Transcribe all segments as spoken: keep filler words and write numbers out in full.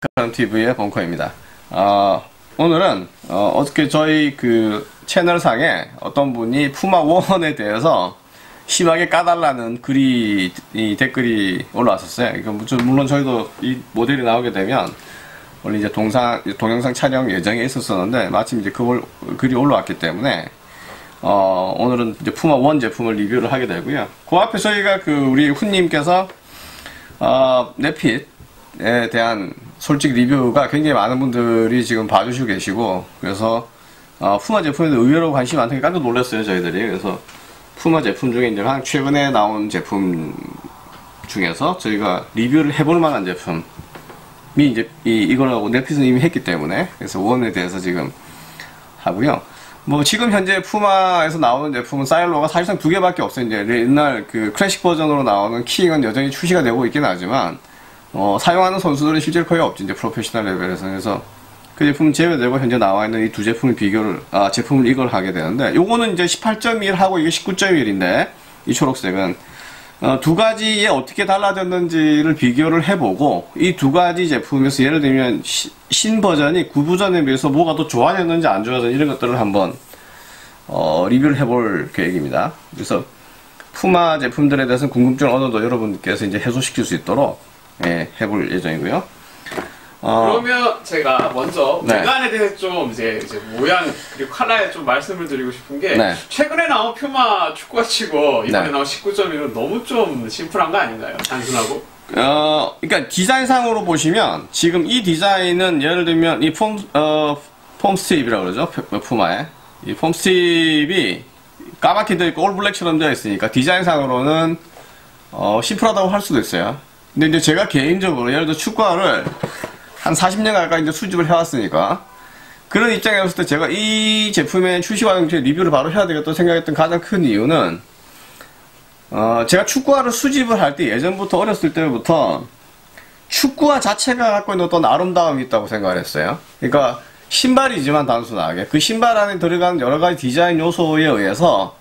티비의 벙커입니다. 어, 오늘은 어, 어저께 저희 그 채널상에 어떤 분이 푸마원에 대해서 심하게 까달라는 글이 이 댓글이 올라왔었어요. 이거 물론 저희도 이 모델이 나오게 되면 원래 이제 동상 동영상 촬영 예정에 있었었는데 마침 이제 그걸 글이 올라왔기 때문에 어, 오늘은 이제 푸마원 제품을 리뷰를 하게 되고요. 그 앞에 저희가 그 우리 훈님께서 어, 네핏에 대한 솔직 리뷰가 굉장히 많은 분들이 지금 봐주시고 계시고, 그래서 어, 푸마 제품에도 의외로 관심이 많다는 게 깜짝 놀랐어요, 저희들이. 그래서 푸마 제품 중에 이제 한 최근에 나온 제품 중에서 저희가 리뷰를 해볼 만한 제품이 이제 이, 이거라고 네핏은 이미 했기 때문에, 그래서 원에 대해서 지금 하고요. 뭐 지금 현재 푸마에서 나오는 제품은 사일로가 사실상 두 개밖에 없어요. 이제 옛날 그 클래식 버전으로 나오는 킹은 여전히 출시가 되고 있긴 하지만 어, 사용하는 선수들은 실제로 거의 없죠. 이제 프로페셔널 레벨에서. 그래서 그 제품 제외되고 현재 나와 있는 이 두 제품을 비교를, 아, 제품을 이걸 하게 되는데, 요거는 이제 십팔 점 일 하고 이게 십구 점 일인데, 이 초록색은, 어, 두 가지에 어떻게 달라졌는지를 비교를 해보고, 이 두 가지 제품에서 예를 들면, 시, 신 버전이 구 버전에 비해서 뭐가 더 좋아졌는지 안 좋아졌는지 이런 것들을 한번, 어, 리뷰를 해볼 계획입니다. 그래서, 푸마 제품들에 대해서는 궁금증을 어느 정도 여러분께서 이제 해소시킬 수 있도록, 예, 해볼 예정이고요. 어, 그러면 제가 먼저 네. 외관에 대해서 좀 이제, 이제 모양 그리고 컬러에 좀 말씀을 드리고 싶은 게, 네. 최근에 나온 퓨마 축구화 치고 이번에 네. 나온 십구 점 일은 너무 좀 심플한 거 아닌가요? 단순하고. 어, 그러니까 디자인상으로 보시면 지금 이 디자인은 예를 들면 이 폼, 어, 폼 스트립이라고 그러죠. 푸마에. 이 폼 스트립이 까맣게 되어 있고 올 블랙처럼 되어 있으니까 디자인상으로는 어, 심플하다고 할 수도 있어요. 근데 이제 제가 개인적으로 예를 들어 축구화를 한 사십 년 가까이 이제 수집을 해왔으니까 그런 입장에 왔을 때 제가 이 제품의 출시 과정에 리뷰를 바로 해야 되겠다고 생각했던 가장 큰 이유는 어 제가 축구화를 수집을 할 때 예전부터 어렸을 때부터 축구화 자체가 갖고 있는 어떤 아름다움이 있다고 생각을 했어요. 그러니까 신발이지만 단순하게 그 신발 안에 들어가는 여러 가지 디자인 요소에 의해서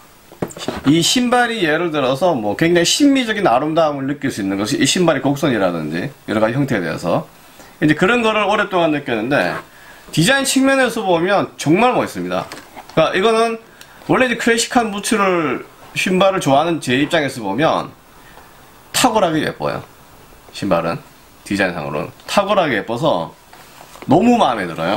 이 신발이 예를 들어서 뭐 굉장히 심미적인 아름다움을 느낄 수 있는 것이 이 신발의 곡선이라든지 여러 가지 형태에 대해서 이제 그런 거를 오랫동안 느꼈는데 디자인 측면에서 보면 정말 멋있습니다. 그러니까 이거는 원래 이제 클래식한 부츠를 신발을 좋아하는 제 입장에서 보면 탁월하게 예뻐요. 신발은 디자인상으로는 탁월하게 예뻐서 너무 마음에 들어요.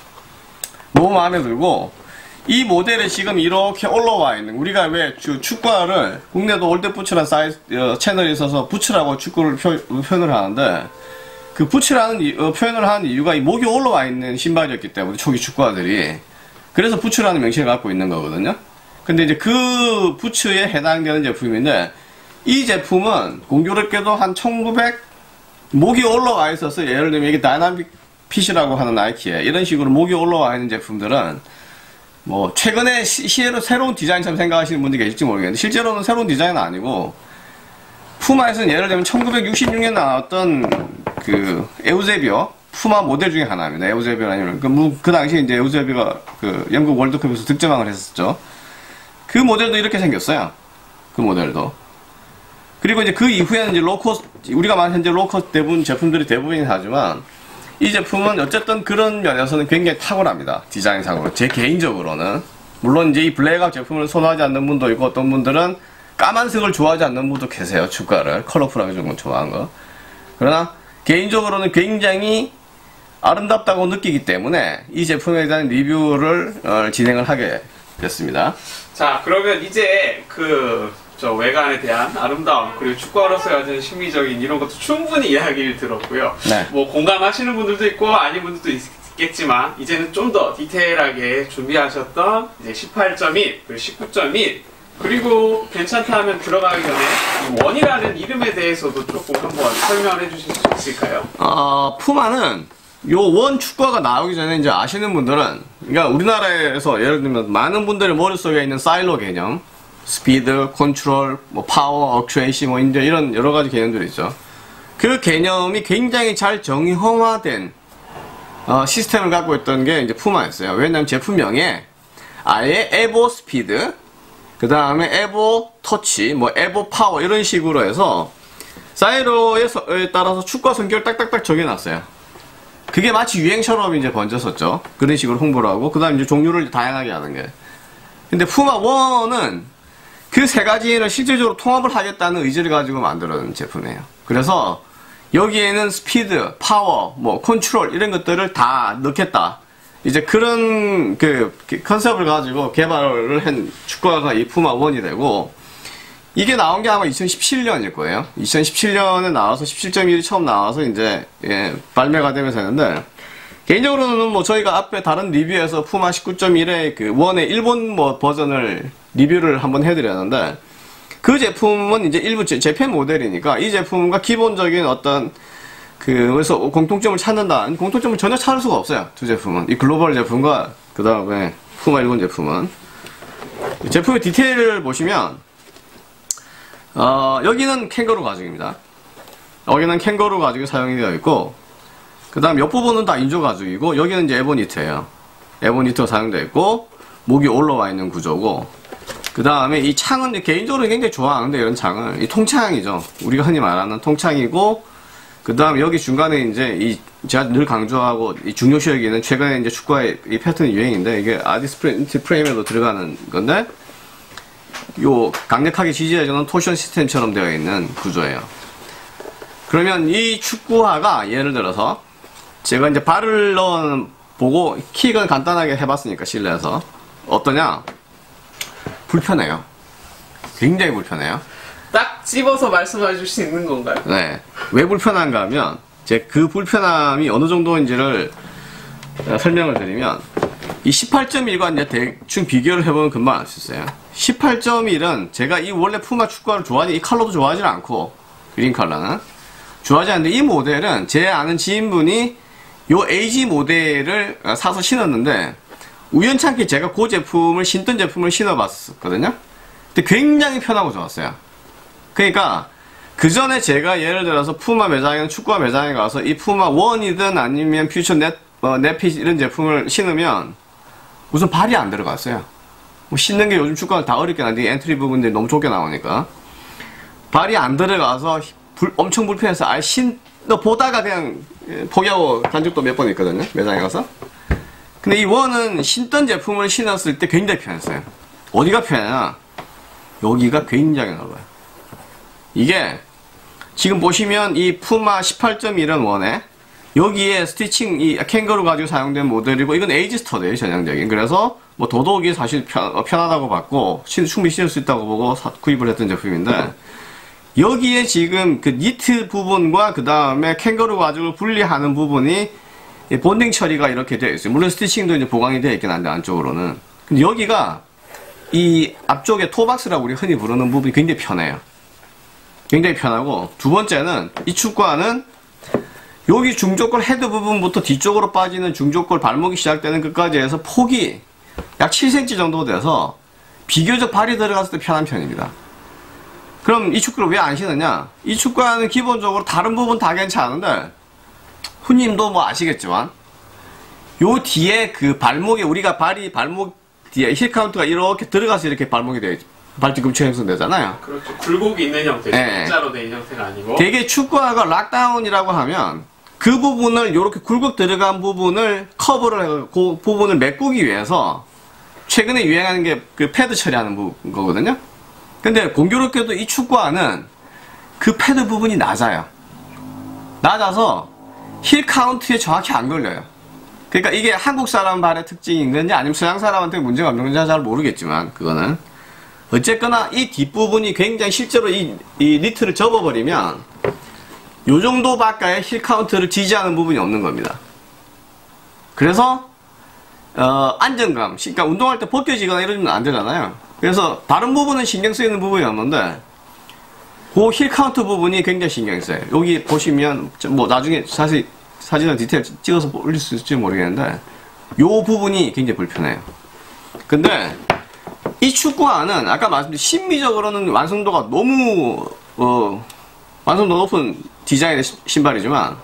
너무 마음에 들고 이 모델에 지금 이렇게 올라와 있는, 우리가 왜 축구화를 국내도 올댓부츠라는 사이트 어, 채널이 있어서 부츠라고 축구를 표, 표현을 하는데 그 부츠라는 이, 어, 표현을 하는 이유가 이 목이 올라와 있는 신발이었기 때문에 초기 축구화들이 그래서 부츠라는 명칭을 갖고 있는 거거든요. 근데 이제 그 부츠에 해당되는 제품인데 이 제품은 공교롭게도 한 천구백 목이 올라와 있어서 예를 들면 이게 다이나믹 핏이라고 하는 나이키에 이런 식으로 목이 올라와 있는 제품들은 뭐 최근에 시, 시에로 새로운 디자인처럼 생각하시는 분들이 계실지 모르겠는데 실제로는 새로운 디자인은 아니고 푸마에서는 예를 들면 천구백육십육 년에 나왔던 그 에우제비어 푸마 모델 중에 하나입니다. 에우제비어라는 그, 그 당시에 이제 에우제비어가 그 영국 월드컵에서 득점왕을 했었죠. 그 모델도 이렇게 생겼어요. 그 모델도. 그리고 이제 그 이후에는 이제 로코스, 우리가 말하는 현재 로코스 대부분 제품들이 대부분이긴 하지만 이 제품은 어쨌든 그런 면에서는 굉장히 탁월합니다. 디자인상으로. 제 개인적으로는. 물론 이제 이 블랙아웃 제품을 선호하지 않는 분도 있고 어떤 분들은 까만색을 좋아하지 않는 분도 계세요. 축가를. 컬러풀하게 좀 좋아하는 거. 그러나 개인적으로는 굉장히 아름답다고 느끼기 때문에 이 제품에 대한 리뷰를 어, 진행을 하게 됐습니다. 자, 그러면 이제 그 저 외관에 대한 아름다움 그리고 축구화로서 가진 심미적인 이런 것도 충분히 이야기를 들었고요. 네. 뭐 공감하시는 분들도 있고 아닌 분들도 있겠지만 이제는 좀 더 디테일하게 준비하셨던 이제 십팔 점 일 그리고 십구 점 일 그리고 괜찮다 하면 들어가기 전에 이 원이라는 이름에 대해서도 조금 한번 설명을 해주실 수 있을까요? 어, 푸마는 요 원 축구화가 나오기 전에 이제 아시는 분들은, 그러니까 우리나라에서 예를 들면 많은 분들의 머릿속에 있는 사일로 개념, 스피드, 컨트롤, 뭐 파워, 어큐레이시, 뭐 이제 이런 여러 가지 개념들이 있죠. 그 개념이 굉장히 잘 정형화된 어, 시스템을 갖고 있던 게 이제 푸마였어요. 왜냐면 제품명에 아예 에보 스피드, 그 다음에 에보 터치, 뭐 에보 파워 이런 식으로 해서 사이로에 따라서 축구화 성격을 딱딱딱 정해놨어요. 그게 마치 유행처럼 이제 번졌었죠. 그런 식으로 홍보를 하고, 그 다음 이제 종류를 다양하게 하는 게. 근데 푸마 원은 그 세 가지를 실질적으로 통합을 하겠다는 의지를 가지고 만드는 제품이에요. 그래서 여기에는 스피드, 파워, 뭐 컨트롤 이런 것들을 다 넣겠다. 이제 그런 그 컨셉을 가지고 개발을 한 축구화가 이 푸마 원이 되고, 이게 나온 게 아마 이천십칠 년일 거예요. 이천십칠 년에 나와서 십칠 점 일이 처음 나와서 이제 예, 발매가 되면서 했는데, 개인적으로는 뭐 저희가 앞에 다른 리뷰에서 푸마 십구 점 일의 그 원의 일본 뭐 버전을 리뷰를 한번 해드렸는데, 그 제품은 이제 일부 재팬 모델이니까 이 제품과 기본적인 어떤 그 그래서 공통점을 찾는다. 공통점을 전혀 찾을 수가 없어요. 두 제품은 이 글로벌 제품과 그 다음에 푸마 일본 제품은. 제품의 디테일을 보시면 어, 여기는 캥거루 가죽입니다. 여기는 캥거루 가죽이 사용이 되어 있고, 그 다음 옆부분은 다 인조 가죽이고, 여기는 이제 에보니트예요. 에보니트가 사용되어 있고, 목이 올라와 있는 구조고, 그 다음에 이 창은 개인적으로 굉장히 좋아하는데, 이런 창을. 이 통창이죠. 우리가 흔히 말하는 통창이고, 그 다음 여기 중간에 이제 이, 제가 늘 강조하고, 이 중요시 여기는 최근에 이제 축구의 이 패턴 유행인데, 이게 아디스 프레임에도 들어가는 건데, 요 강력하게 지지해주는 토션 시스템처럼 되어 있는 구조예요. 그러면 이 축구화가 예를 들어서 제가 이제 발을 넣어 보고 킥은 간단하게 해봤으니까 실내에서 어떠냐? 불편해요. 굉장히 불편해요. 딱 집어서 말씀해 줄 수 있는 건가요? 네. 왜 불편한가 하면 제 그 불편함이 어느 정도인지를 설명을 드리면, 이 십팔 점 일과 이제 대충 비교를 해보면 금방 알 수 있어요. 십팔 점 일은 제가 이 원래 푸마 축구화를 좋아하지, 이 컬러도 좋아하지 않고, 그린 컬러는 좋아하지 않는데, 이 모델은 제 아는 지인분이 요 에이지 모델을 사서 신었는데, 우연찮게 제가 그 제품을 신던 제품을 신어봤었거든요. 근데 굉장히 편하고 좋았어요. 그러니까 그 전에 제가 예를 들어서 푸마 매장이나 축구화 매장에 가서 이 푸마 원이든 아니면 퓨처 넷, 어, 넷핏 이런 제품을 신으면 우선 발이 안 들어갔어요. 뭐 신는 게 요즘 축구는 다 어렵게 나는데 엔트리 부분들이 너무 좁게 나오니까 발이 안 들어가서 불, 엄청 불편해서 아예 신, 너 보다가 그냥 포기하고 간 적도 몇 번 있거든요, 매장에 가서. 근데 이 원은 신던 제품을 신었을 때 굉장히 편했어요. 어디가 편하냐? 여기가 굉장히 넓어요. 이게 지금 보시면 이 푸마 십팔 점 일은 원에 여기에 스티칭, 이 캥거루 가지고 사용된 모델이고, 이건 에이지 스터드예요, 전형적인. 그래서 뭐 더더욱이 사실 편, 편하다고 봤고 충분히 신을 수 있다고 보고 사, 구입을 했던 제품인데, 여기에 지금 그 니트 부분과 그 다음에 캥거루 가죽을 분리하는 부분이 본딩 처리가 이렇게 되어 있어요. 물론 스티칭도 이제 보강이 되어 있긴 한데 안쪽으로는. 근데 여기가 이 앞쪽에 토박스라고 우리 흔히 부르는 부분이 굉장히 편해요. 굉장히 편하고, 두 번째는 이 축구화는 여기 중족골 헤드 부분부터 뒤쪽으로 빠지는 중족골 발목이 시작되는 끝까지 해서 폭이 약 칠 센티미터 정도 돼서 비교적 발이 들어갔을 때 편한 편입니다. 그럼 이 축구를 왜 안 신느냐? 이 축구화는 기본적으로 다른 부분 다 괜찮은데, 후님도 뭐 아시겠지만 요 뒤에 그 발목에, 우리가 발이 발목 뒤에 힐 카운트가 이렇게 들어가서 이렇게 발목이 돼, 발뒤꿈치 형성되잖아요. 그렇죠. 굴곡이 있는 형태죠. 네. 일자로 된 형태가 아니고. 되게 축구화가 락다운이라고 하면 그 부분을, 요렇게 굴곡 들어간 부분을 커버를 해서 그 부분을 메꾸기 위해서 최근에 유행하는 게 그 패드 처리하는 부, 거거든요. 근데 공교롭게도 이 축구화는 그 패드 부분이 낮아요. 낮아서 힐 카운트에 정확히 안 걸려요. 그러니까 이게 한국 사람 발의 특징인 건지 아니면 서양 사람한테 문제가 없는 건지 잘 모르겠지만, 그거는 어쨌거나 이 뒷부분이 굉장히 실제로 이, 이 니트를 접어버리면 요 정도 밖에 힐 카운트를 지지하는 부분이 없는 겁니다. 그래서 어, 안정감, 그러니까 운동할 때 벗겨지거나 이러면 안 되잖아요. 그래서 다른 부분은 신경 쓰이는 부분이 없는데 그 힐 카운트 부분이 굉장히 신경 써요. 여기 보시면 뭐 나중에 사실 사진을 디테일 찍어서 올릴 수 있을지 모르겠는데 요 부분이 굉장히 불편해요. 근데 이 축구화는 아까 말씀드린 심미적으로는 완성도가 너무 어, 완성도 높은 디자인의 신발이지만,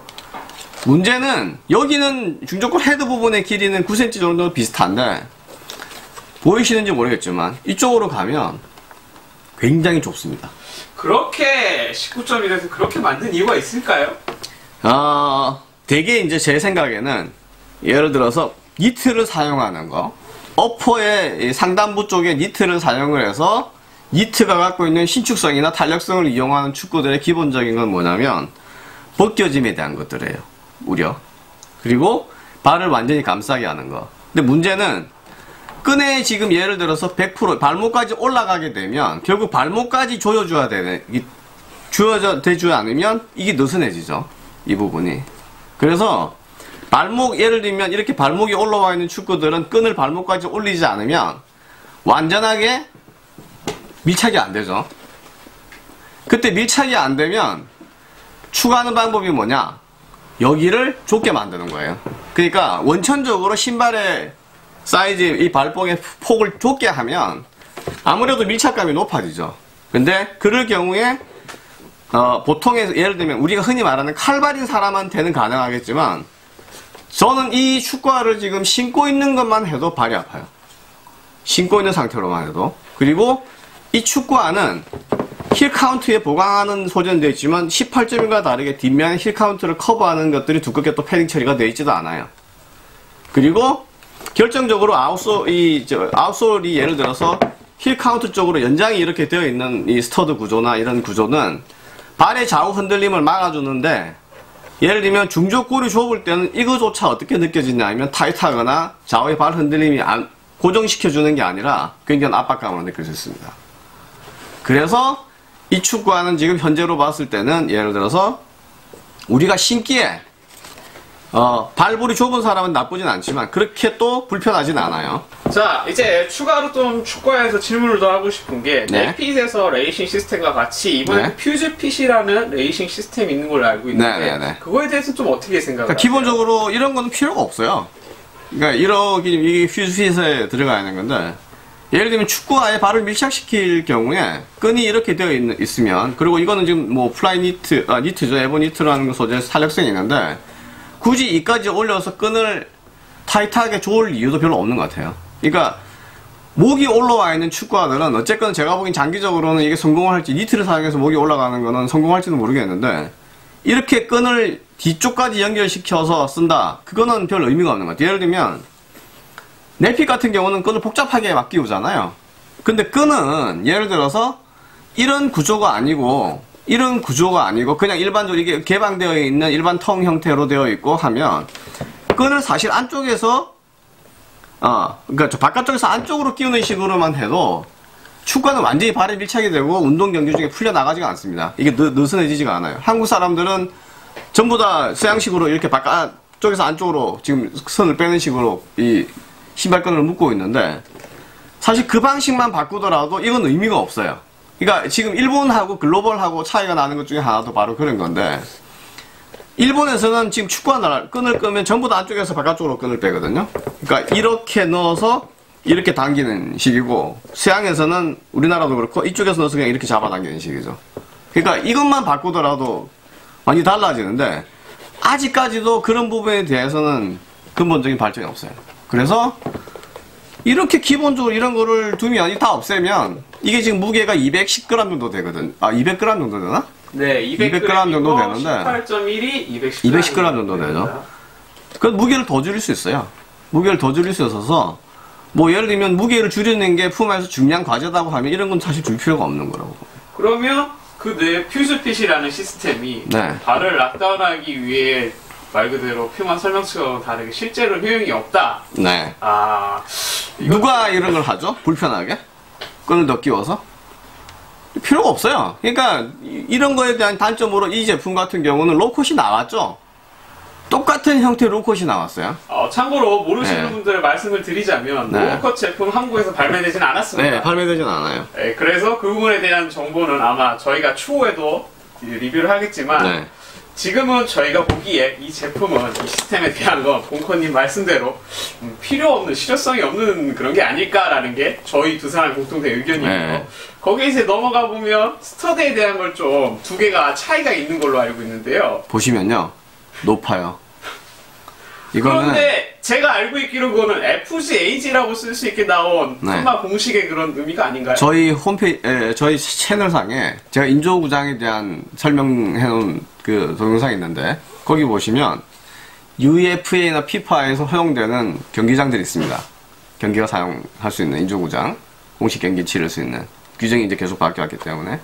문제는 여기는 중저골 헤드 부분의 길이는 구 센티미터 정도 비슷한데 보이시는지 모르겠지만 이쪽으로 가면 굉장히 좁습니다. 그렇게 십구 점 일에서 그렇게 만든 이유가 있을까요? 어, 되게 이제 제 생각에는 예를 들어서 니트를 사용하는 거, 어퍼의 상단부 쪽에 니트를 사용을 해서 니트가 갖고 있는 신축성이나 탄력성을 이용하는 축구들의 기본적인 건 뭐냐면 벗겨짐에 대한 것들이에요. 우려. 그리고 발을 완전히 감싸게 하는 거. 근데 문제는 끈에 지금 예를 들어서 백 퍼센트 발목까지 올라가게 되면 결국 발목까지 조여줘야 되네. 주어져 대주지 않으면 이게 느슨해지죠. 이 부분이. 그래서 발목 예를 들면 이렇게 발목이 올라와 있는 축구들은 끈을 발목까지 올리지 않으면 완전하게 밀착이 안 되죠. 그때 밀착이 안 되면 추가하는 방법이 뭐냐? 여기를 좁게 만드는 거예요. 그러니까 원천적으로 신발의 사이즈, 이 발봉의 폭을 좁게 하면 아무래도 밀착감이 높아지죠. 근데 그럴 경우에 어, 보통의 예를 들면 우리가 흔히 말하는 칼발인 사람한테는 가능하겠지만 저는 이 축구화를 지금 신고 있는 것만 해도 발이 아파요. 신고 있는 상태로만 해도. 그리고 이 축구화는 힐 카운트에 보강하는 소재는 되어 있지만 십팔 점과 다르게 뒷면에 힐 카운트를 커버하는 것들이 두껍게 또 패딩 처리가 되어 있지도 않아요. 그리고 결정적으로 아웃솔, 이, 저, 아웃솔이 예를 들어서 힐 카운트 쪽으로 연장이 이렇게 되어 있는 이 스터드 구조나 이런 구조는 발의 좌우 흔들림을 막아주는데 예를 들면 중저 골이 좁을 때는 이거조차 어떻게 느껴지냐 하면 타이트하거나 좌우의 발 흔들림이 안, 고정시켜주는 게 아니라 굉장히 압박감으로 느껴졌습니다. 그래서 이 축구화는 지금 현재로 봤을 때는 예를 들어서 우리가 신기에 어, 발볼이 좁은 사람은 나쁘진 않지만 그렇게 또 불편하진 않아요. 자, 이제 추가로 좀 축구화에서 질문을 더 하고 싶은 게 네. 넷핏에서 레이싱 시스템과 같이 이번에 네. 퓨즈핏이라는 레이싱 시스템이 있는 걸로 알고 있는데 네, 네, 네. 그거에 대해서는 좀 어떻게 생각하세요? 그러니까 기본적으로 이런 건 필요가 없어요. 그러니까 이렇게 이 퓨즈핏에 들어가 있는 건데 예를 들면 축구화에 발을 밀착시킬 경우에 끈이 이렇게 되어 있, 있으면 그리고 이거는 지금 뭐 플라이 니트, 아 니트죠. 에보 니트라는 소재 탄력성이 있는데 굳이 이까지 올려서 끈을 타이트하게 조을 이유도 별로 없는 것 같아요. 그러니까 목이 올라와 있는 축구화들은 어쨌건 제가 보기엔 장기적으로는 이게 성공을 할지 니트를 사용해서 목이 올라가는 거는 성공할지도 모르겠는데 이렇게 끈을 뒤쪽까지 연결시켜서 쓴다. 그거는 별 의미가 없는 것 같아요. 예를 들면 넷핏 같은 경우는 끈을 복잡하게 막 끼우잖아요. 근데 끈은 예를 들어서 이런 구조가 아니고 이런 구조가 아니고 그냥 일반적으로 이게 개방되어 있는 일반 통 형태로 되어 있고 하면 끈을 사실 안쪽에서 어 그러니까 저 바깥쪽에서 안쪽으로 끼우는 식으로만 해도 축구는 완전히 발에 밀착이 되고 운동 경기 중에 풀려 나가지가 않습니다. 이게 느, 느슨해지지가 않아요. 한국 사람들은 전부 다 서양식으로 이렇게 바깥쪽에서 안쪽으로 지금 선을 빼는 식으로 이 신발끈을 묶고 있는데 사실 그 방식만 바꾸더라도 이건 의미가 없어요. 그러니까 지금 일본하고 글로벌하고 차이가 나는 것 중에 하나도 바로 그런 건데 일본에서는 지금 축구화 끈을 끄면 전부 다 안쪽에서 바깥쪽으로 끈을 빼거든요. 그러니까 이렇게 넣어서 이렇게 당기는 식이고 서양에서는 우리나라도 그렇고 이쪽에서 넣어서 그냥 이렇게 잡아당기는 식이죠. 그러니까 이것만 바꾸더라도 많이 달라지는데 아직까지도 그런 부분에 대해서는 근본적인 발전이 없어요. 그래서 이렇게 기본적으로 이런 거를 두면 다 없애면 이게 지금 무게가 이백십 그램 정도 되거든. 아 이백 그램 정도 되나? 네, 이백 그램 정도 되는데 십팔 점 일이 이백십 그램, 이백십 그램 정도 되죠. 그 무게를 더 줄일 수 있어요. 무게를 더 줄일 수 있어서 뭐 예를 들면 무게를 줄이는 게 푸마에서 중요한 과제다고 하면 이런 건 사실 줄 필요가 없는 거라고. 그러면 그 내 퓨즈핏이라는 시스템이 네. 발을 락다운하기 위해 말 그대로 퓨마 설명처럼 다르게 실제로 효용이 없다. 네. 아 누가 이런 걸 하죠? 불편하게? 끈을 더 끼워서? 필요가 없어요. 그러니까 이- 이런 거에 대한 단점으로 이 제품 같은 경우는 로컷이 나왔죠? 똑같은 형태의 로컷이 나왔어요. 어, 참고로 모르시는 네. 분들 말씀을 드리자면 네. 로우컷 제품 한국에서 발매되진 않았습니다. 네, 발매되진 않아요. 네, 그래서 그 부분에 대한 정보는 아마 저희가 추후에도 리뷰를 하겠지만 네. 지금은 저희가 보기에 이 제품은 이 시스템에 대한 건 봉커님 말씀대로 음, 필요 없는 실효성이 없는 그런 게 아닐까라는 게 저희 두 사람 공통된 의견이고요. 네. 거기에 이제 넘어가 보면 스터드에 대한 걸 좀 두 개가 차이가 있는 걸로 알고 있는데요. 보시면요. 높아요. 이거는 그런데 제가 알고 있기로 그거는 에프지에이지라고 쓸 수 있게 나온 네. 푸마 공식의 그런 의미가 아닌가요? 저희 홈페이지, 에, 저희 채널상에 제가 인조구장에 대한 설명해 놓은 그 동영상이 있는데 거기 보시면 유이에프에이나 피파에서 허용되는 경기장들이 있습니다. 경기가 사용할 수 있는 인조구장, 공식 경기 치를 수 있는 규정이 이제 계속 바뀌었기 때문에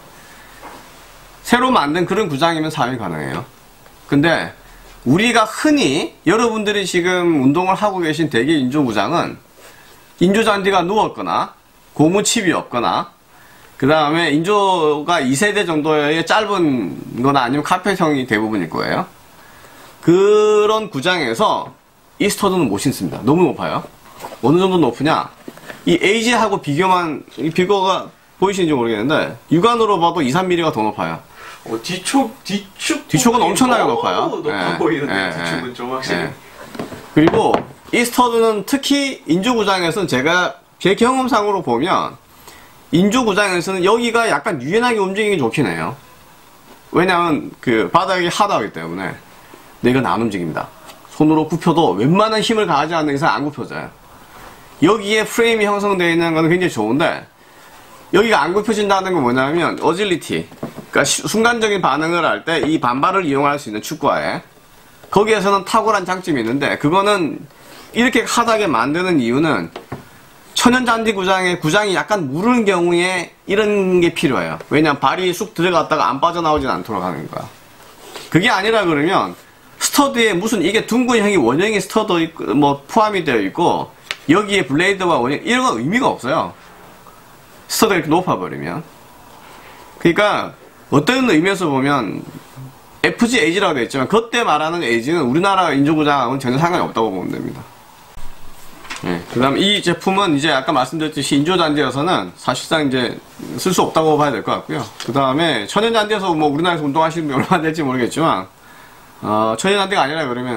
새로 만든 그런 구장이면 사용이 가능해요. 근데 우리가 흔히 여러분들이 지금 운동을 하고 계신 대개 인조구장은 인조잔디가 누웠거나 고무칩이 없거나 그 다음에 인조가 이 세대 정도의 짧은 거나 아니면 카펫형이 대부분일 거예요. 그런 구장에서 이 스터드는 못 신습니다. 너무 높아요. 어느 정도 높으냐? 이 에이지하고 비교만, 이 비교가 보이시는지 모르겠는데 육안으로 봐도 이, 삼 밀리미터가 더 높아요. 어, 뒤촉, 뒤축. 뒤축은 엄청나게 높아요. 높아 예, 보이는데, 예, 뒤축은 예, 좀 확실히. 예. 그리고 이 스터드는 특히 인조구장에서는 제가 제 경험상으로 보면 인조구장에서는 여기가 약간 유연하게 움직이기 좋긴 해요. 왜냐하면 그 바닥이 하드하기 때문에. 근데 이건 안 움직입니다. 손으로 굽혀도 웬만한 힘을 가하지 않는 이상 안 굽혀져요. 여기에 프레임이 형성되어 있는 건 굉장히 좋은데 여기가 안 굽혀진다는 건 뭐냐면 어질리티, 그러니까 시, 순간적인 반응을 할 때 이 반발을 이용할 수 있는 축구화에 거기에서는 탁월한 장점이 있는데 그거는 이렇게 하다게 만드는 이유는 천연잔디 구장에 구장이 약간 무르는 경우에 이런 게 필요해요. 왜냐면 발이 쑥 들어갔다가 안 빠져나오진 않도록 하는 거야. 그게 아니라 그러면 스터드에 무슨 이게 둥근형이 원형이 스터드 있고, 뭐 포함이 되어 있고 여기에 블레이드와 원형 이런 건 의미가 없어요. 스터드가 이렇게 높아버리면. 그러니까 어떤 의미에서 보면 에프지 에이지라고 되어 있지만 그때 말하는 에이지는 우리나라 인조구장하고는 전혀 상관이 없다고 보면 됩니다. 네, 그 다음 이 제품은 이제 아까 말씀드렸듯이 인조잔디여서는 사실상 이제 쓸 수 없다고 봐야 될 것 같고요. 그 다음에 천연잔디에서 뭐 우리나라에서 운동하시는 분이 얼마나 될지 모르겠지만 어, 천연잔디가 아니라 그러면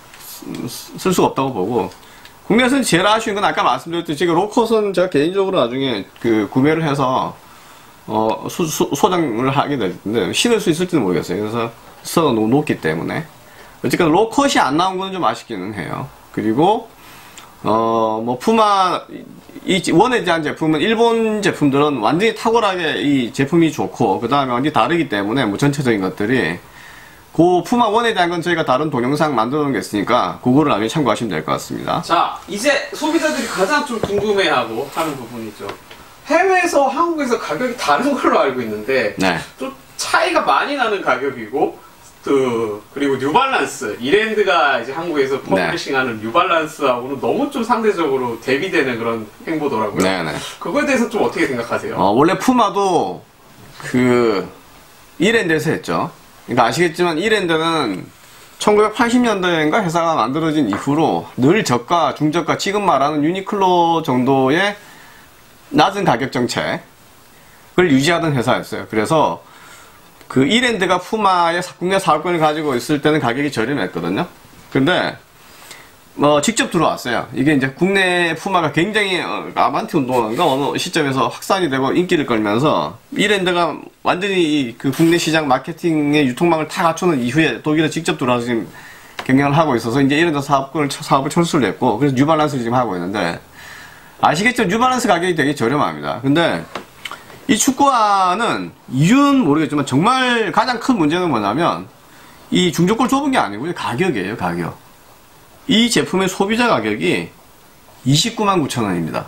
쓸 수가 없다고 보고 국내에서는 제일 아쉬운 건 아까 말씀드렸듯이 지금 로컷은 제가 개인적으로 나중에 그 구매를 해서 어, 수, 수, 소장을 하게 될 텐데 신을 수 있을지는 모르겠어요. 그래서 스터가 너무 높기 때문에 어쨌든 로컷이 안 나온 건 좀 아쉽기는 해요. 그리고 어, 뭐, 푸마, 이 원에 대한 제품은, 일본 제품들은 완전히 탁월하게 이 제품이 좋고, 그 다음에 완전히 다르기 때문에, 뭐, 전체적인 것들이, 그 푸마 원에 대한 건 저희가 다른 동영상 만들어 놓은 게 있으니까, 그거를 나중에 참고하시면 될 것 같습니다. 자, 이제 소비자들이 가장 좀 궁금해하고 하는 부분이죠. 해외에서 한국에서 가격이 다른 걸로 알고 있는데, 네. 좀 차이가 많이 나는 가격이고, 그, 그리고 뉴발란스, 이랜드가 이제 한국에서 퍼블리싱하는 뉴발란스하고는 너무 좀 상대적으로 대비되는 그런 행보더라고요. 네네. 그거에 대해서 좀 어떻게 생각하세요? 어, 원래 푸마도, 그, 이랜드에서 했죠. 그러니까 아시겠지만, 이랜드는 천구백팔십 년대인가 회사가 만들어진 이후로 늘 저가, 중저가, 지금 말하는 유니클로 정도의 낮은 가격 정책을 유지하던 회사였어요. 그래서, 그 이랜드가 푸마의 국내 사업권을 가지고 있을 때는 가격이 저렴했거든요. 근데 뭐 직접 들어왔어요. 이게 이제 국내 푸마가 굉장히 어, 아반티 운동화인가 어느 시점에서 확산이 되고 인기를 끌면서 이랜드가 완전히 그 국내 시장 마케팅의 유통망을 다 갖추는 이후에 독일에 직접 들어와서 지금 경영을 하고 있어서 이제 이랜드 사업권을 사업을 철수를 했고 그래서 뉴발란스를 지금 하고 있는데 아시겠죠? 뉴발란스 가격이 되게 저렴합니다. 근데 이 축구화는 이유는 모르겠지만 정말 가장 큰 문제는 뭐냐면 이 중저가를 좁은 게 아니고요. 가격이에요. 가격. 이 제품의 소비자 가격이 이십구만 구천 원입니다.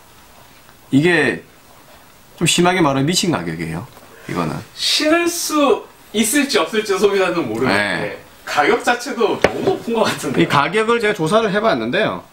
이게 좀 심하게 말하면 미친 가격이에요. 이거는. 신을 수 있을지 없을지 소비자는 모르는데 네. 가격 자체도 너무 높은 것 같은데. 이 가격을 제가 조사를 해봤는데요.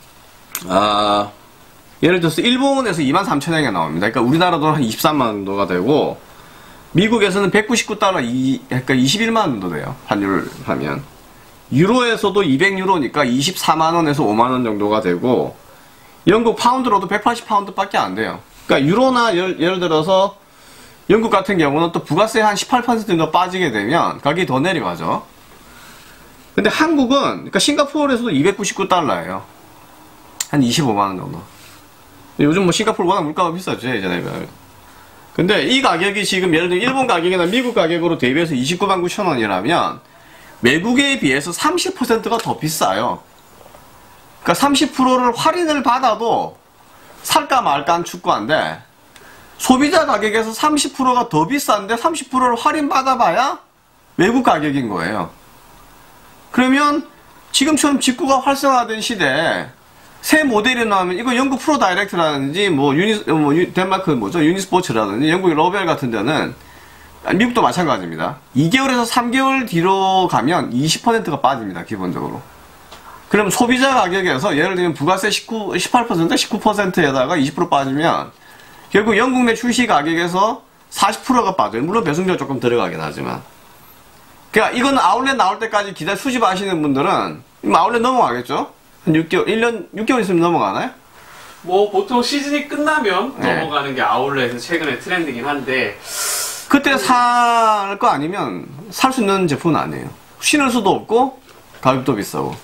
아... 예를 들어서 일본에서 이만 삼천 원이 나옵니다. 그러니까 우리나라 돈 한 이십삼만 원 정도가 되고 미국에서는 백구십구 달러, 이, 그러니까 이십일만 원 정도 돼요. 환율을 하면. 유로에서도 이백 유로니까 이십사만 원에서 오만 원 정도가 되고 영국 파운드로도 백팔십 파운드밖에 안 돼요. 그러니까 유로나 열, 예를 들어서 영국 같은 경우는 또 부가세 한 십팔 퍼센트 정도 빠지게 되면 가격이 더 내려가죠. 근데 한국은 그러니까 싱가포르에서도 이백구십구 달러예요. 한 이십오만 원 정도. 요즘 뭐 싱가포르 워낙 물가가 비싸죠, 예전에 비하면. 근데 이 가격이 지금 예를 들면 일본 가격이나 미국 가격으로 대비해서 이십구만 구천 원이라면 외국에 비해서 삼십 퍼센트가 더 비싸요. 그러니까 삼십 퍼센트를 할인을 받아도 살까 말까 한 축구화인데 소비자 가격에서 삼십 퍼센트가 더 비싼데 삼십 퍼센트를 할인 받아봐야 외국 가격인 거예요. 그러면 지금처럼 직구가 활성화된 시대에 새 모델이 나오면 이거 영국 프로 다이렉트라든지 뭐 유니 뭐 유- 덴마크 뭐죠 유니스포츠라든지 영국의 러벨 같은 데는 미국도 마찬가지입니다. 이 개월에서 삼 개월 뒤로 가면 이십 퍼센트가 빠집니다. 기본적으로. 그럼 소비자 가격에서 예를 들면 부가세 십구, 십팔 퍼센트, 십구 퍼센트에다가 이십 퍼센트 빠지면 결국 영국 내 출시 가격에서 사십 퍼센트가 빠져요. 물론 배송료가 조금 들어가긴 하지만. 그러니까 이건 아울렛 나올 때까지 기다려 수집하시는 분들은 아울렛 넘어가겠죠? 한 육 개월, 일 년, 육 개월 있으면 넘어가나요? 뭐 보통 시즌이 끝나면 네. 넘어가는 게 아울렛에서 최근에 트렌드긴 한데 그때 살 거 아니면 살 수 있는 제품은 아니에요. 신을 수도 없고 가격도 비싸고.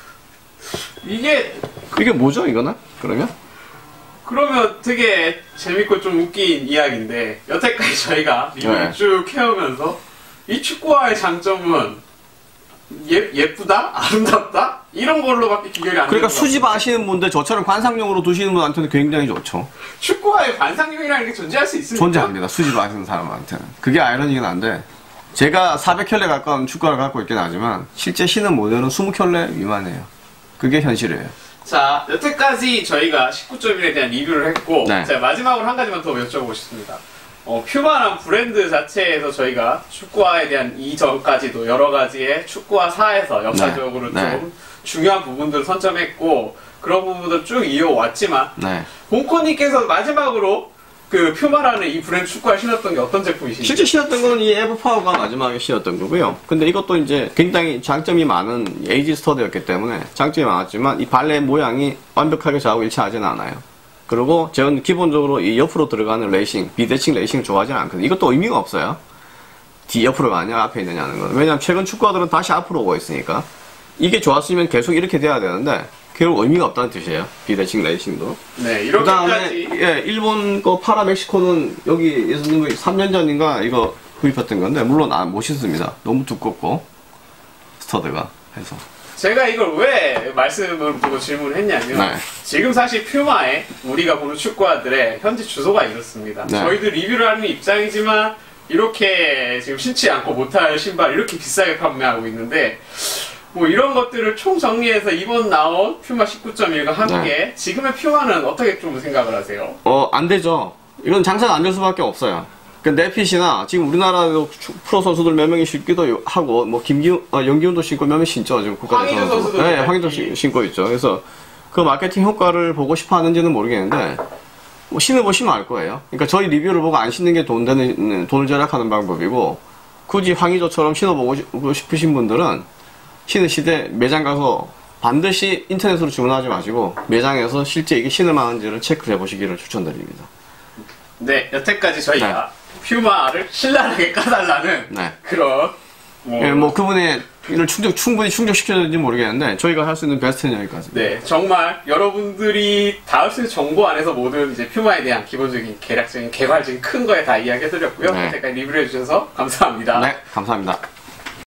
이게 이게 뭐죠 이거는? 그러면? 그러면 되게 재밌고 좀 웃긴 이야기인데 여태까지 저희가 리뷰를 네. 쭉 해오면서 이 축구화의 장점은 예, 예쁘다? 아름답다? 이런 걸로밖에 비교가 안 되는 그러니까 것 수집하시는 분들 저처럼 관상용으로 두시는 분한테는 굉장히 좋죠. 축구화의 관상용이라는 게 존재할 수 있습니까? 존재합니다. 수집하시는 사람한테는. 그게 아이러니긴 한데 제가 사백 켤레 가까운 축구화를 갖고 있긴 하지만 실제 신은 모델은 이십 켤레 미만이에요. 그게 현실이에요. 자, 여태까지 저희가 십구 점 일에 대한 리뷰를 했고 네. 자, 마지막으로 한 가지만 더 여쭤보고 싶습니다. 어, 퓨마란 브랜드 자체에서 저희가 축구화에 대한 이전까지도 여러 가지의 축구화사에서 역사적으로 네. 좀 중요한 부분들을 선점했고 그런 부분들을 쭉 이어왔지만 네. 봉코님께서 마지막으로 그 퓨마라는 이 브랜드 축구화를 신었던 게 어떤 제품이신지 실제 신었던 건 이 에버파워가 마지막에 신었던 거고요. 근데 이것도 이제 굉장히 장점이 많은 에이지 스터드였기 때문에 장점이 많았지만 이 발레 모양이 완벽하게 저하고 일치하지는 않아요. 그리고 저는 기본적으로 이 옆으로 들어가는 레이싱, 비대칭 레이싱 좋아하지는 않거든요. 이것도 의미가 없어요. 뒤 옆으로 가냐 앞에 있느냐는 건. 왜냐면 최근 축구화들은 다시 앞으로 오고 있으니까 이게 좋았으면 계속 이렇게 돼야 되는데 결국 의미가 없다는 뜻이에요. 비대칭 레이싱도. 네, 그 다음에 이렇게까지 예, 일본 거 파라 멕시코는 여기 있는 거 삼 년 전인가 이거 구입했던 건데 물론 아, 못 신습니다. 너무 두껍고 스터드가 해서. 제가 이걸 왜 말씀을 두고 질문을 했냐면 네. 지금 사실 퓨마에 우리가 보는 축구화들의 현지 주소가 이렇습니다. 네. 저희도 리뷰를 하는 입장이지만 이렇게 지금 신지 않고 못할 신발 이렇게 비싸게 판매하고 있는데 뭐 이런 것들을 총 정리해서 이번 나온 퓨마 십구 점 일과 함께 네. 지금의 퓨마는 어떻게 좀 생각을 하세요? 어, 안 되죠. 이건 장사가 안 될 수밖에 없어요. 그 네핏이나 지금 우리나라도 추- 프로 선수들 몇 명이 신기도 하고 뭐 김기훈, 어, 영기훈도 신고 몇 명 신죠 지금 국가대표 황의조 선수. 선수도 네, 네. 황의조 신- 신고 있죠. 그래서 그 마케팅 효과를 보고 싶어 하는지는 모르겠는데 뭐 신어보시면 알 거예요. 그러니까 저희 리뷰를 보고 안 신는 게 돈 되는 돈을 절약하는 방법이고 굳이 황의조처럼 신어보고 싶으신 분들은 신으시되 매장 가서 반드시 인터넷으로 주문하지 마시고 매장에서 실제 이게 신을 만한지를 체크해 보시기를 추천드립니다. 네, 여태까지 저희가 퓨마를 신랄하게 까달라는 네. 그런 뭐, 예, 뭐 그분의 이를 충족 충분히 충족시켜야 되는지 모르겠는데 저희가 할 수 있는 베스트는 여기까지입니다. 네, 정말 여러분들이 닿을 수 있는 정보 안에서 모든 이제 퓨마에 대한 기본적인 계략적인 개괄적인 큰 거에 다 이야기해드렸고요. 네. 여태까지 리뷰를 해주셔서 감사합니다. 네, 감사합니다.